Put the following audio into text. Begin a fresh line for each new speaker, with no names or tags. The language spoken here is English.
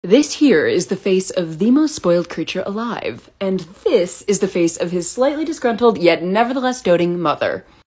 This here is the face of the most spoiled creature alive, and this is the face of his slightly disgruntled yet nevertheless doting mother.